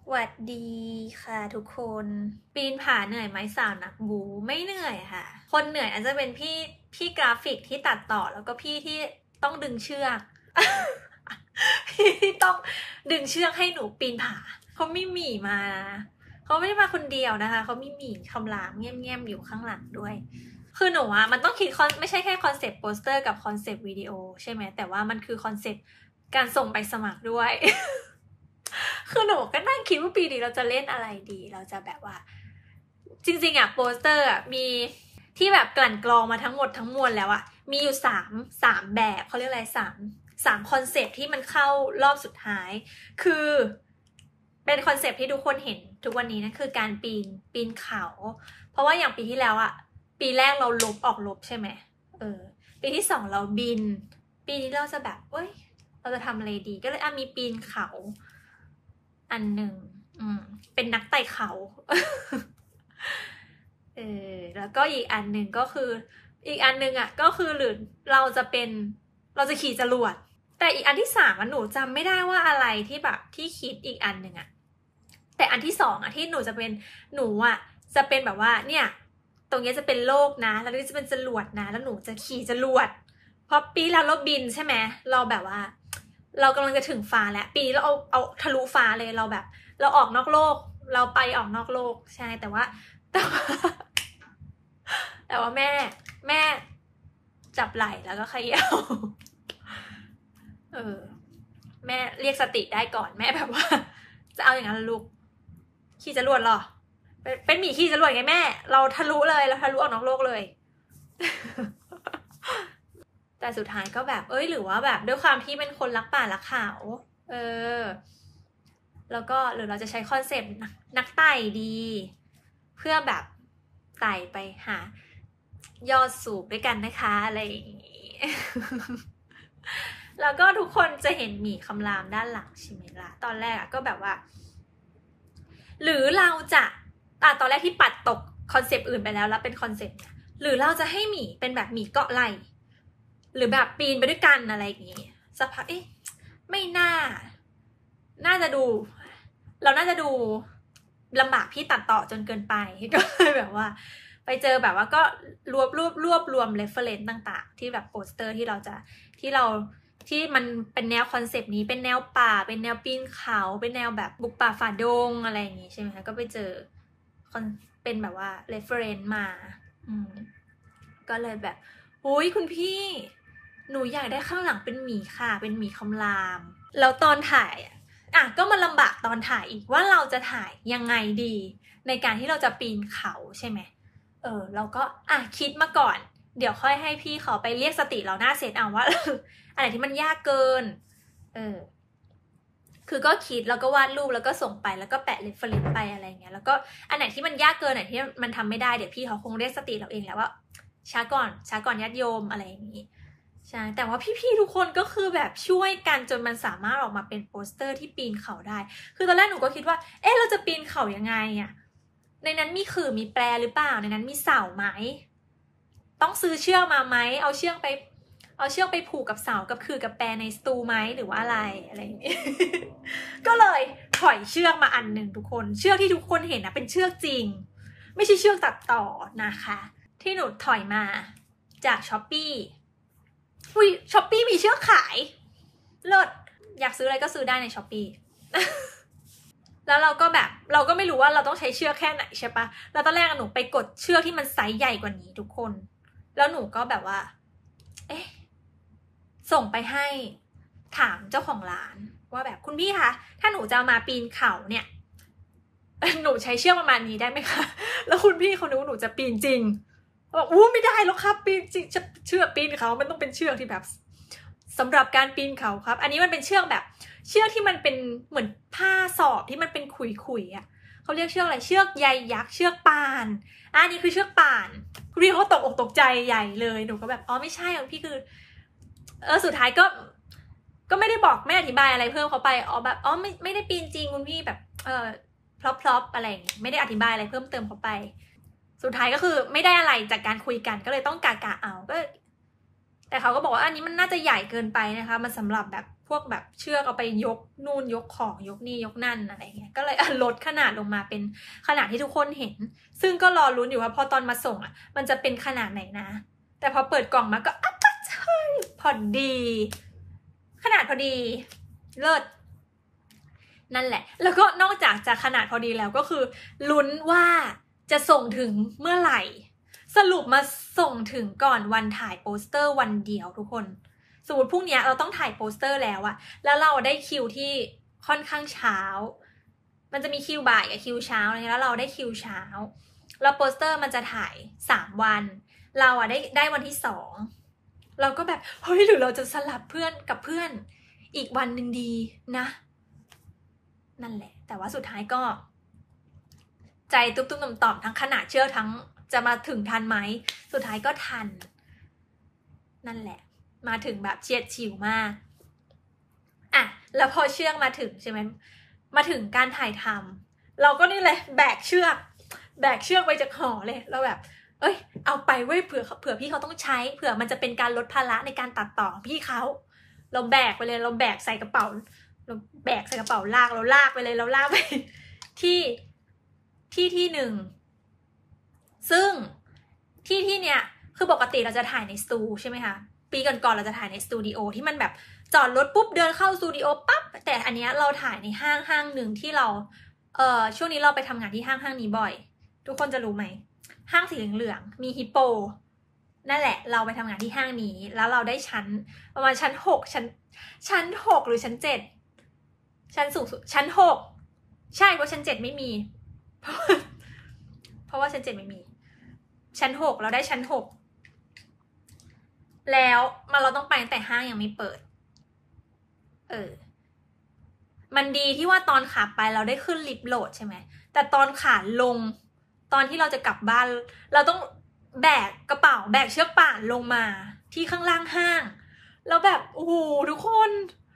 หวัดดีค่ะทุกคนปีนผาเหนื่อยไหมสาวนักบูไม่เหนื่อยค่ะคนเหนื่อยอาจจะเป็นพี่กราฟิกที่ตัดต่อแล้วก็พี่ที่ต้องดึงเชือก พี่ที่ต้องดึงเชือกให้หนูปีนผาเขาไม่หมีมาเขาไม่ได้มาคนเดียวนะคะเขามีหมีคำรามเงียบๆอยู่ข้างหลังด้วยคือหนูอะมันต้องคิดไม่ใช่แค่คอนเซปต์โปสเตอร์กับคอนเซปต์วิดีโอใช่ไหมแต่ว่ามันคือคอนเซปต์การส่งใบสมัครด้วย คือหนูก็นั่งคิดว่าปีนี้เราจะเล่นอะไรดีเราจะแบบว่าจริงๆอะโปสเตอร์อะมีที่แบบกลั่นกรองมาทั้งหมดทั้งมวลแล้วอะมีอยู่สามแบบเขาเรียกอะไรสามคอนเซปต์ที่มันเข้ารอบสุดท้ายคือเป็นคอนเซปต์ที่ทุกคนเห็นทุกวันนี้นะคือการปีนเขาเพราะว่าอย่างปีที่แล้วอะปีแรกเราออกลบใช่ไหมปีที่2เราบินปีนี้เราจะแบบเราจะทำอะไรดีก็เลยมีปีนเขาอันหนึ่งเป็นนักไต่เขา แล้วก็อีกอันหนึ่งก็คืออีกอันหนึ่งอ่ะก็คือหรือเราจะขี่จรวดแต่อีกอันที่3หนูจำไม่ได้ว่าอะไรที่แบบที่คิดอีกอันหนึ่งอ่ะแต่อันที่2อ่ะที่หนูจะเป็นแบบว่าเนี่ยตรงนี้จะเป็นโลกนะแล้วนี่จะเป็นจรวดนะแล้วหนูจะขี่จรวดเพราะปีแล้วเราบินใช่ไหมเราแบบว่าเรากำลังจะถึงฟ้าแล้วปีเราเอาทะลุฟ้าเลยเราแบบเราออกนอกโลกเราไปออกนอกโลกใช่แต่ว่าแม่จับไหล่แล้วก็เขย่าแม่เรียกสติได้ก่อนแม่แบบว่าจะเอาอย่างนั้นลูกขี่จรวดหรอเป็นหมีขี่จรวดไงแม่เราทะลุออกนอกโลกเลย แต่สุดท้ายก็แบบหรือว่าแบบด้วยความที่เป็นคนรักป่ารักเขาแล้วก็หรือเราจะใช้คอนเซปต์นักไต่ดี เพื่อแบบไต่ไปหายอดสูงด้วยกันนะคะอะไรอย่างนี้ แล้วก็ทุกคนจะเห็นหมีคำรามด้านหลังใช่ไหมล่ะตอนแรกก็แบบว่าหรือเราจะตอนแรกที่ปัดตกคอนเซปต์อื่นไปแล้วเป็นคอนเซปต์หรือเราจะให้หมีเป็นแบบหมีเกาะไหล่หรือแบบปีนไปด้วยกันอะไรอย่างนี้สักพักไม่น่าจะดูเราน่าจะดูลำบากพี่ตัดต่อจนเกินไปก็เลยแบบว่าไปเจอแบบว่าก็รวบรวม reference ต่างๆที่แบบโปสเตอร์ที่มันเป็นแนวคอนเซปต์นี้เป็นแนวป่าเป็นแนวปีนเขาเป็นแนวแบบบุกป่าฝ่าดงอะไรอย่างงี้ใช่ไหมคะก็ไปเจอเป็นแบบว่า reference มาก็เลยแบบอุ้ยคุณพี่หนูอยากได้ข้างหลังเป็นหมีค่ะเป็นหมีคำรามแล้วตอนถ่ายก็มาลำบากตอนถ่ายอีกว่าเราจะถ่ายยังไงดีในการที่เราจะปีนเขาใช่ไหมเราก็คิดมาก่อนเดี๋ยวค่อยให้พี่เขาไปเรียกสติเราหน้าเซตเอาว่าอันไหนที่มันยากเกินคือก็คิดแล้วก็วาดรูปแล้วก็ส่งไปแล้วก็แปะเรฟเฟรนซ์ไปอะไรเงี้ยแล้วก็อันไหนที่มันยากเกินอันไหนที่มันทำไม่ได้เดี๋ยวพี่เขาคงเรียกสติเราเองแหละว่าช้าก่อนญาติโยมอะไรอย่างนี้ใช่แต่ว่าพี่ๆทุกคนก็คือแบบช่วยกันจนมันสามารถออกมาเป็นโปสเตอร์ที่ปีนเขาได้คือตอนแรกหนูก็คิดว่าเราจะปีนเขายังไงในนั้นมีขื่อมีแปรหรือเปล่าในนั้นมีเสาไหมต้องซื้อเชือกมาไหมเอาเชือกไปผูกกับเสากับขื่อกับแปรในสตูไหมหรือว่าอะไรอย่างนี้ ก็เลยถอยเชือกมาอันหนึ่งทุกคนเชือกที่ทุกคนเห็นเป็นเชือกจริงไม่ใช่เชือกตัดต่อนะคะที่หนูถอยมาจากช้อปปี้ช้อปปี้มีเชือกขายเลิศอยากซื้ออะไรก็ซื้อได้ในช้อปปี้ แล้วเราก็ไม่รู้ว่าเราต้องใช้เชือกแค่ไหนใช่ปะแล้วตอนแรกหนูไปกดเชือกที่มันไซส์ใหญ่กว่านี้ทุกคนแล้วหนูก็แบบว่าส่งไปให้ถามเจ้าของร้านว่าแบบคุณพี่คะถ้าหนูจะมาปีนเขาเนี่ยหนูใช้เชือกประมาณนี้ได้ไหมคะแล้วคุณพี่เขาหนูจะปีนจริงบอกไม่ได้หรอกครับปีนจริงเชือกปีนเขามันต้องเป็นเชือกที่แบบสำหรับการปีนเขาครับอันนี้มันเป็นเชือกแบบเชือกที่มันเป็นเหมือนผ้าสอบที่มันเป็นขุยเขาเรียกเชือกอะไรเชือกใยยักษ์เชือกป่านนี่คือเชือกป่านคุณพี่เขาตกอกตกใจใหญ่เลยหนูก็แบบไม่ใช่ของพี่คือสุดท้ายก็ไม่ได้บอกไม่อธิบายอะไรเพิ่มเขาไปแบบไม่ได้ปีนจริงคุณพี่แบบพลอปอะไรอย่างเงี้ยไม่ได้อธิบายอะไรเพิ่มเติมเขาไปสุดท้ายก็คือไม่ได้อะไรจากการคุยกันก็เลยต้องกะเอาก็แต่เขาก็บอกว่าอันนี้มันน่าจะใหญ่เกินไปนะคะมันสำหรับแบบพวกแบบเชือกเอาไปยกนู่นยกของยกนี่ยกนั่นอะไรเงี้ยก็เลยลดขนาดลงมาเป็นขนาดที่ทุกคนเห็นซึ่งก็รอลุ้นอยู่ว่าพอตอนมาส่งมันจะเป็นขนาดไหนนะแต่พอเปิดกล่องมาก็ใช่พอดีขนาดพอดีเลิศนั่นแหละแล้วก็นอกจากจะขนาดพอดีแล้วก็คือลุ้นว่าจะส่งถึงเมื่อไหร่สรุปมาส่งถึงก่อนวันถ่ายโปสเตอร์วันเดียวทุกคนสมมติพรุ่งนี้เราต้องถ่ายโปสเตอร์แล้วอะแล้วเราได้คิวที่ค่อนข้างเช้ามันจะมีคิวบ่ายกับคิวเช้าอะไรแล้วเราได้คิวเช้าแล้วโปสเตอร์มันจะถ่าย3 วันเราอะได้วันที่2เราก็แบบเฮ้ยหรือเราจะสลับเพื่อนกับเพื่อนอีกวันหนึ่งดีนะนั่นแหละแต่ว่าสุดท้ายก็ใจตุ้มๆต่อมๆทั้งขนาดเชือกทั้งจะมาถึงทันไหมสุดท้ายก็ทันนั่นแหละมาถึงแบบเฉียดฉิวมากอ่ะแล้วพอเชือกมาถึงใช่ไหมมาถึงการถ่ายทำเราก็นี่เลยแบกเชือกไปจากหอเลยเราแบบเอ้ยเอาไปเว้ยเผื่อพี่เขาต้องใช้เผื่อมันจะเป็นการลดภาระในการตัดต่อพี่เขาเราแบกไปเลยเราแบกใส่กระเป๋าเราแบกใส่กระเป๋าลากเราลากไปเลยเราลากไปที่หนึ่งซึ่งที่เนี้ยคือปกติเราจะถ่ายในสตูใช่ไหมคะปีก่อนเราจะถ่ายในสตูดิโอที่มันแบบจอดรถปุ๊บเดินเข้าสตูดิโอปั๊บแต่อันเนี้ยเราถ่ายในห้างหนึ่งที่เราช่วงนี้เราไปทำงานที่ห้างนี้บ่อยทุกคนจะรู้ไหมห้างสีเหลืองๆมีฮิปโปนั่นแหละเราไปทำงานที่ห้างนี้แล้วเราได้ชั้นประมาณชั้น6ชั้น6หรือชั้น7ชั้นสูงสุดชั้น6ใช่เพราะชั้น7ไม่มีเพราะว่าชั้น7ไม่มีชั้น6เราได้ชั้น6แล้วเราต้องไปแต่ห้างยังไม่เปิดมันดีที่ว่าตอนขาไปเราได้ขึ้นลิฟต์โหลดใช่ไหมแต่ตอนขาลงตอนที่เราจะกลับบ้านเราต้องแบกกระเป๋าแบกเชือกป่านลงมาที่ข้างล่างห้างแล้วแบบโอ้โหทุกคน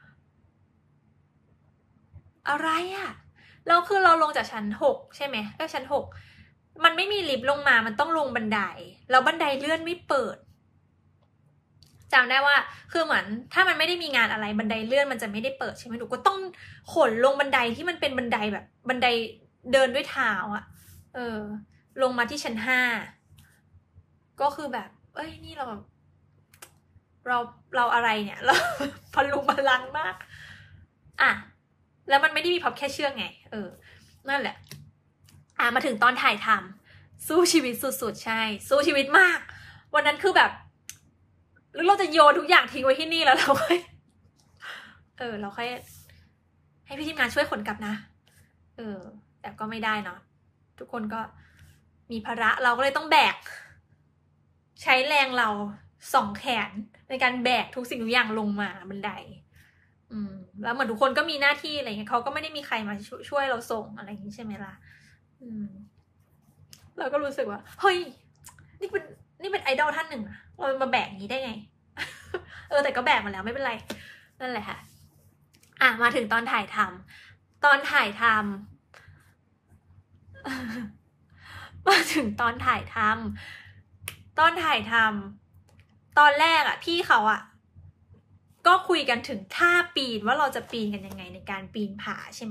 อะไรอะแล้วคือเราลงจากชั้น6ใช่ไหมชั้น6มันไม่มีลิฟต์ลงมามันต้องลงบันไดแล้วบันไดเลื่อนไม่เปิดจำได้ว่าคือเหมือนถ้ามันไม่ได้มีงานอะไรบันไดเลื่อนมันจะไม่ได้เปิดใช่ไหมหนูก็ต้องขนลงบันไดที่มันเป็นบันไดแบบบันไดเดินด้วยเท้าอะลงมาที่ชั้น5ก็คือแบบเอ้ยนี่เราอะไรเนี่ยเราพลุงพลังมากอ่ะแล้วมันไม่ได้มีพับแค่เชือกไงนั่นแหละมาถึงตอนถ่ายทำสู้ชีวิตสุดๆใช่สู้ชีวิตมากวันนั้นคือแบบหรือเราจะโยนทุกอย่างทิ้งไว้ที่นี่แล้วเราค่อยเราค่อยให้พี่ทีมงานช่วยขนกลับนะแต่ก็ไม่ได้เนาะทุกคนก็มีภาระเราก็เลยต้องแบกใช้แรงเรา2 แขนในการแบกทุกสิ่งทุกอย่างลงมาบันไดแล้วเหมือนทุกคนก็มีหน้าที่อะไรเงี้ยเขาก็ไม่ได้มีใครมาช่วยเราส่งอะไรอย่างนี้ใช่ไหมล่ะเราก็รู้สึกว่าเฮ้ยนี่เป็นไอดอลท่านหนึ่งนะเรามาแบกอย่างนี้ได้ไง แต่ก็แบกมาแล้วไม่เป็นไรนั่นแหละค่ะมาถึงตอนถ่ายทำมาถึงตอนถ่ายทำตอนแรกพี่เขาก็คุยกันถึงท่าปีนว่าเราจะปีนกันยังไงในการปีนผาใช่ไหม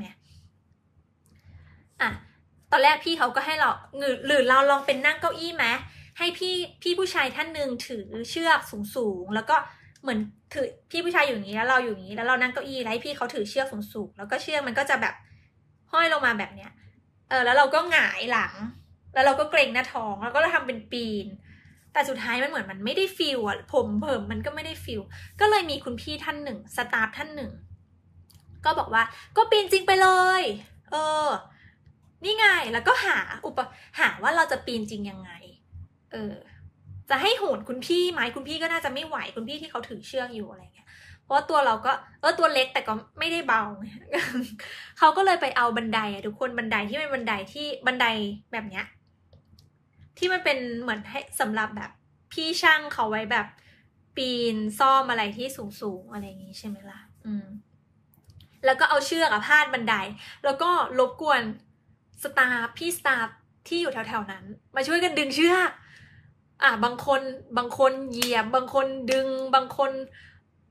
ตอนแรกพี่เขาก็ให้เราหรือเราลองเป็นนั่งเก้าอี้ไหมให้พี่ผู้ชายท่านหนึ่งถือเชือกสูงแล้วก็เหมือนถือพี่ผู้ชายอยู่อย่างนี้แล้วเราอยู่อย่างนี้แล้วเรานั่งเก้าอี้แล้วให้พี่เขาถือเชือกสูงแล้วก็เชือกมันก็จะแบบห้อยลงมาแบบเนี้ยแล้วเราก็หงายหลังแล้วเราก็เกรงหน้าท้องแล้วก็ทำเป็นปีนแต่สุดท้ายมันเหมือนมันไม่ได้ฟีลผมเพิ่มมันก็ไม่ได้ฟีลก็เลยมีคุณพี่ท่านหนึ่งสตาฟท่านหนึ่งก็บอกว่าก็ปีนจริงไปเลยนี่ไงแล้วก็หาว่าเราจะปีนจริงยังไงจะให้โหนคุณพี่ไหมคุณพี่ก็น่าจะไม่ไหวคุณพี่ที่เขาถือเชือกอยู่อะไรเงี้ยเพราะตัวเราก็ตัวเล็กแต่ก็ไม่ได้เบา เขาก็เลยไปเอาบันไดทุกคนบันไดที่เป็นบันไดแบบเนี้ยที่มันเป็นเหมือนให้สำหรับแบบพี่ช่างเขาไว้แบบปีนซ่อมอะไรที่สูงอะไรอย่างงี้ใช่ไหมล่ะแล้วก็เอาเชือกพาดบันไดแล้วก็รบกวนสตาฟที่อยู่แถวๆนั้นมาช่วยกันดึงเชือกบางคนเหยียบบางคนดึงบางคน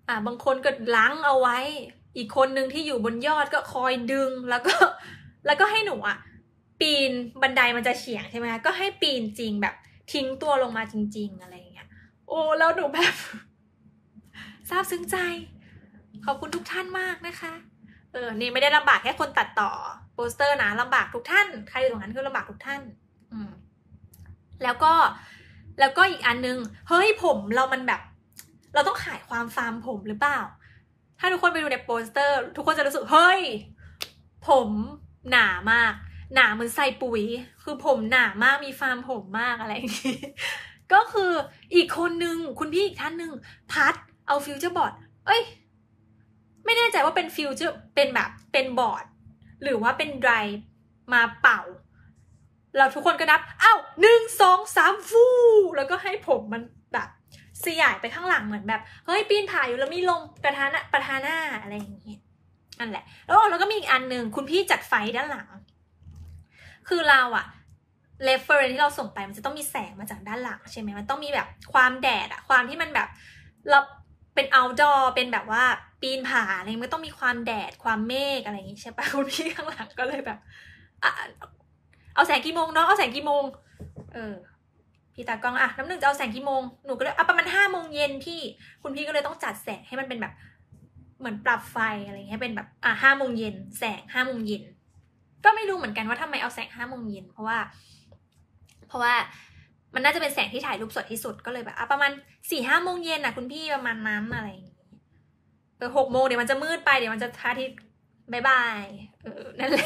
บางคนก็ล้างเอาไว้อีกคนนึงที่อยู่บนยอดก็คอยดึงแล้วก็ให้หนูปีนบันไดมันจะเฉียงใช่ไหมก็ให้ปีนจริงแบบทิ้งตัวลงมาจริงๆอะไรอย่างเงี้ยโอ้แล้วหนูแบบซาบซึ้งใจขอบคุณทุกท่านมากนะคะนี่ไม่ได้ลำบากแค่คนตัดต่อโปสเตอร์นะลำบากทุกท่านใครอยู่ตรงนั้นคือลำบากทุกท่านแล้วก็อีกอันนึงเฮ้ยผมเรามันแบบเราต้องขายความฟาร์มผมหรือเปล่าถ้าทุกคนไปดูในโปสเตอร์ทุกคนจะรู้สึกเฮ้ยผมหนามากหนาเหมือนใส่ปุ๋ยคือผมหนามากมีฟาร์มผมมากอะไรอย่างนี้ก็คืออีกคนนึงคุณพี่อีกท่านนึงพัดเอาฟิวเจอร์บอร์ดไม่แน่ใจว่าเป็นฟิวเจอร์เป็นแบบเป็นบอร์ดหรือว่าเป็นไดรฟ์มาเป่าเราทุกคนก็นับ1 2 3ฟูแล้วก็ให้ผมมันแบบสยายไปข้างหลังเหมือนแบบเฮ้ยปีนผาอยู่แล้วมีลมประทาหน้าอะไรอย่างเงี้ยนั่นแหละแล้วก็มีอีกอันนึงคุณพี่จัดไฟด้านหลังคือเราเรฟเฟอเรนซ์ที่เราส่งไปมันจะต้องมีแสงมาจากด้านหลังใช่ไหมมันต้องมีแบบความแดดความที่มันแบบเราเป็นoutdoorเป็นแบบว่าปีนผาอะไรมันต้องมีความแดดความเมฆอะไรอย่างงี้ใช่ปะคุณพี่ข้างหลังก็เลยแบบเอาแสงกี่โมงเนาะเอาแสงกี่โมงพี่ตากล้องน้ำหนึ่งจะเอาแสงกี่โมงหนูก็เลยประมาณ5 โมงเย็นพี่คุณพี่ก็เลยต้องจัดแสงให้มันเป็นแบบเหมือนปรับไฟอะไรอย่างเงี้ยเป็นแบบ5 โมงเย็นแสง5 โมงเย็นก็ไม่รู้เหมือนกันว่าทำไมเอาแสง5 โมงเย็นเพราะว่ามันน่าจะเป็นแสงที่ถ่ายรูปสวยที่สุดก็เลยแบบประมาณ4-5 โมงเย็นคุณพี่ประมาณนั้นอะไรอย่างงี้6 โมงเดี๋ยวมันจะมืดไปเดี๋ยวมันจะพระอาทิตย์บายบายนั่นแหละ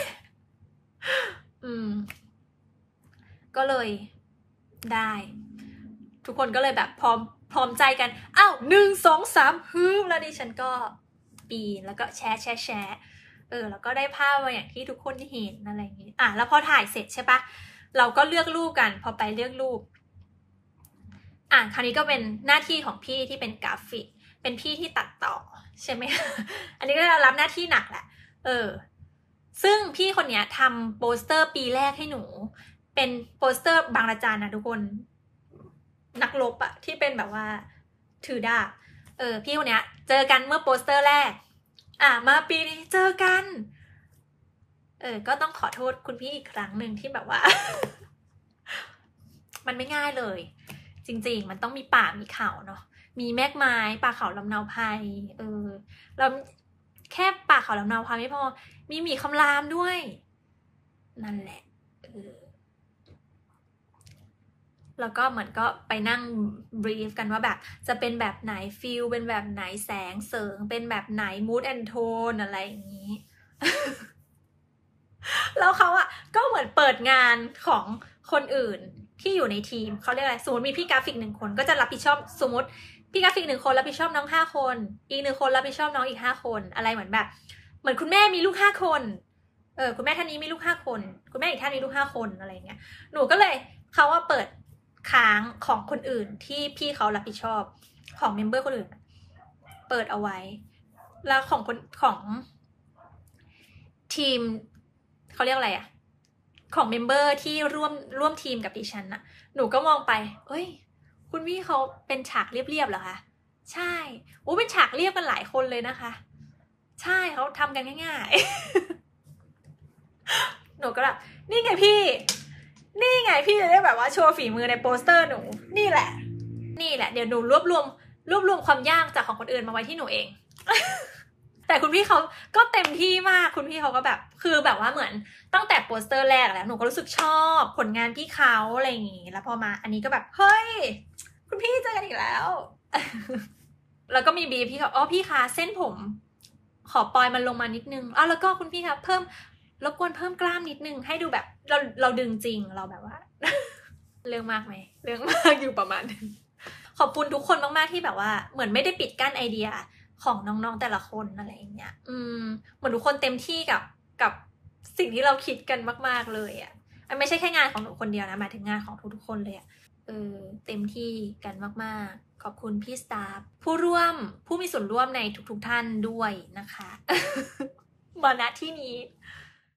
ก็เลยได้ทุกคนก็เลยแบบพร้อมใจกัน1 2 3ฮึบแล้วดิฉันก็ปีนแล้วก็แชร์แล้วก็ได้ภาพมาอย่างที่ทุกคนเห็นอะไรอย่างงี้แล้วพอถ่ายเสร็จใช่ปะเราก็เลือกรูปกันพอไปเลือกรูปคราวนี้ก็เป็นหน้าที่ของพี่ที่เป็นกราฟิกเป็นพี่ที่ตัดต่อใช่ไหม อันนี้ก็รับหน้าที่หนักแหละซึ่งพี่คนนี้ทำโปสเตอร์ปีแรกให้หนูเป็นโปสเตอร์บางระจันนะทุกคนนักรบที่เป็นแบบว่าถือดาบพี่คนนี้เจอกันเมื่อโปสเตอร์แรกมาปีนี้เจอกันก็ต้องขอโทษคุณพี่อีกครั้งหนึ่งที่แบบว่า มันไม่ง่ายเลยจริงๆมันต้องมีป่ามีเขาเนาะมีแมกไม้ป่าเขาลำเนาไพรแล้วแค่ป่าเขาลำเนาไพรไม่พอมีหมีคำรามด้วยนั่นแหละแล้วก็เหมือนก็ไปนั่งบรีฟกันว่าแบบจะเป็นแบบไหนฟิลเป็นแบบไหนแสงเสริงเป็นแบบไหนมูดแอนโทนอะไรอย่างนี้ แล้วเขาก็เหมือนเปิดงานของคนอื่นที่อยู่ในทีมเขาเรียกอะไรสมมติมีพี่กราฟิก1 คนก็จะรับผิดชอบสมมติพี่กราฟิก1 คนรับผิดชอบน้อง5 คนอีก1 คนรับผิดชอบน้องอีก5 คนอะไรเหมือนแบบเหมือนคุณแม่มีลูก5 คนคุณแม่ท่านนี้มีลูก5 คนคุณแม่อีกท่านมีลูก5 คนอะไรเงี้ยหนูก็เลยเขาเปิดค้างของคนอื่นที่พี่เขารับผิดชอบของเมมเบอร์คนอื่นเปิดเอาไว้แล้วของทีมเขาเรียกอะไรของเมมเบอร์ที่ร่วมทีมกับดิฉันหนูก็มองไปคุณพี่เขาเป็นฉากเรียบๆเหรอคะใช่เป็นฉากเรียบกันหลายคนเลยนะคะใช่เขาทำกันง่ายๆหนูก็แบบนี่ไงพี่จะได้แบบว่าโชว์ฝีมือในโปสเตอร์หนูนี่แหละเดี๋ยวหนูรวบรวมความยากจากของคนอื่นมาไว้ที่หนูเอง แต่คุณพี่เขาก็เต็มที่มากคุณพี่เขาก็แบบคือแบบว่าเหมือนตั้งแต่โปสเตอร์แรกแล้วหนูก็รู้สึกชอบผลงานพี่เขาอะไรอย่างงี้แล้วพอมาอันนี้ก็แบบเฮ้ยคุณพี่เจอกันอีกแล้ว แล้วก็มีบีพี่เขาพี่คะเส้นผมขอปล่อยมันลงมานิดนึงแล้วก็คุณพี่คะเพิ่มรบกวนเพิ่มกล้ามนิดนึงให้ดูแบบเราดึงจริงเราแบบว่า เรื่องมากไหมเรื่องมากอยู่ประมาณนึงขอบคุณทุกคนมากๆที่แบบว่าเหมือนไม่ได้ปิดกั้นไอเดียของน้องๆแต่ละคนอะไรอย่างเงี้ยเหมือนทุกคนเต็มที่กับสิ่งที่เราคิดกันมากๆเลยไม่ใช่แค่งานของหนูคนเดียวนะหมายถึงงานของทุกๆคนเลยเต็มที่กันมากๆขอบคุณพี่สตาฟผู้มีส่วนร่วมในทุกๆท่านด้วยนะคะ มาณที่นี้